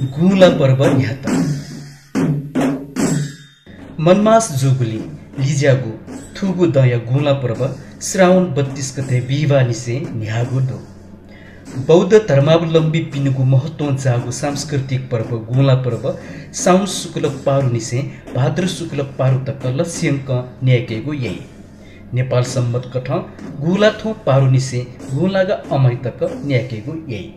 गुला पर्व न्यात मनमास जुगुली लिजागु थुगु दय गुला पर्व श्रावण 32 गते बिहिबार निसे न्यागु दो बौद्ध धर्मावलम्बी पिनुगु महत्व जागु सांस्कृतिक पर्व गुला पर्व साउन शुक्ल पारु निसे भाद्र शुक्ल पारु तक लस्यंक न्याकेगु यही नेपाल सम्मत कठ गुला थो पारु निसे गुलागा अमय तक न्याकेगु यही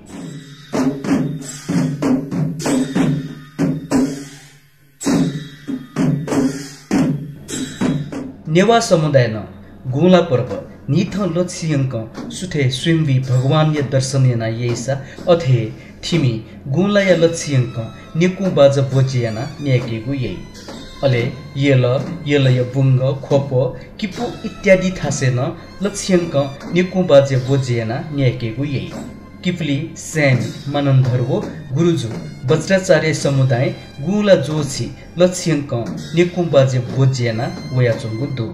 नेवा समुदाय न गुला पर्व निथ लक्ष्यंक सुठे स्वयंवी भगवान या दर्शन याना येसा अथे थिमी गुला या लक्ष्यंक निकु बाज बोजियाना न्याकेगु यही अले येल या बुंग खोप किपु इत्यादि थासेन लक्ष्यंक निकु बाज बोजियाना न्याकेगु यही किपली सैन मनन्धरवो गुरुजु वज्राचार्य समुदाय गुला जोछि लक्ष्यंक निकु बाज बोजियाना वयाचंगु दु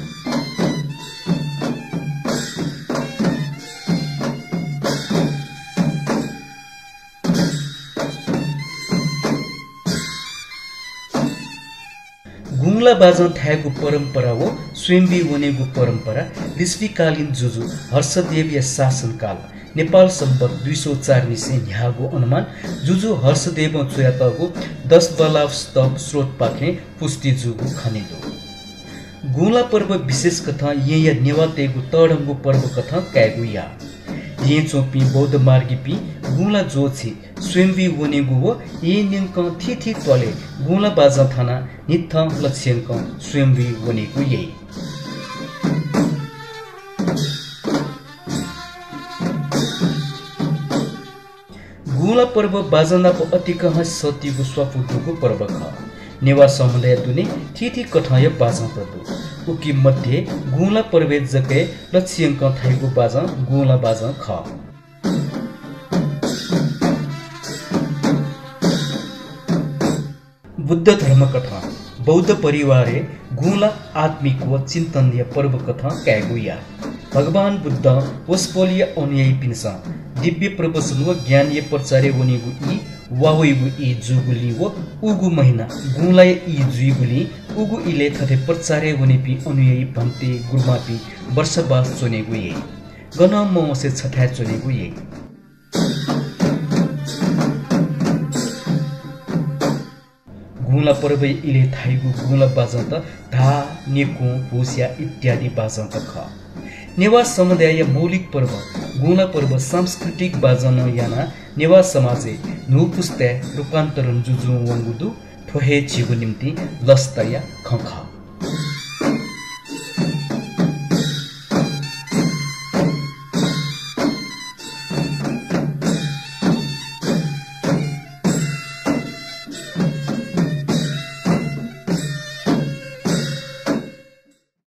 गुंगला बाजन थायगु परम्परा हो स्वयंवी वनेगु परम्परा लिस्वीकालीन जुजु हर्षदेव या शासनकाल नेपाल सम्बत 204 निसे न्यागु अनुमान जुजु हर्षदेव चुयातगु 10 बलाव स्तव स्रोत पाखे पुष्टि जुगु खनिदो गुंगला पर्व विशेष कथा ये नेवातेगु तडंगु पर्व कथा कैगु या ये चोपी बौद्ध मार्गिपी गुंगला जोछि स्वयंवी वनेगु हो ये निंक थिथि तले गुंगला बाजा थाना निथ लक्ष्यंक स्वयंवी वनेगु यही गुंगला पर्व बाजनाको अतिकह सतीगु स्वपुतुगु पर्व ख नेवा समुदाय दुने थिथि कठाय बाजा प्रदु उकी मध्ये गुंगला पर्वे जके लक्ष्यंक थाइगु बाजा गुंगला बाजा ख बुद्ध धर्म कथा बौद्ध परिवारे गुंगला आत्मिक व चिन्तनीय पर्व कथा कैगुया भगवान बुद्ध वस्पोलिय अनुयायी पिनसा दिव्य प्रवचन व ज्ञान ये प्रचारे वनिगु ई वावइगु ई जुगुली व उगु महिना गुंगलाय ई जुगुली उगु इले थथे प्रचारे वनिपि अनुयायी भन्ते गुरुमापि वर्षबास चोनेगु ये गन मसे छठा चोनेगु ये गुंगला पर्व इले थाइगु गुंगला बाजन त धा नेकु भुसिया इत्यादि बाजन त ख नेवा समुदाय मौलिक पर्व गुंगला पर्व सांस्कृतिक बाजन याना नेवा समाजे नुपुस्ते रूपान्तरण जुजु वंगुदु ठोहे छिगु निम्ति लस्तया खख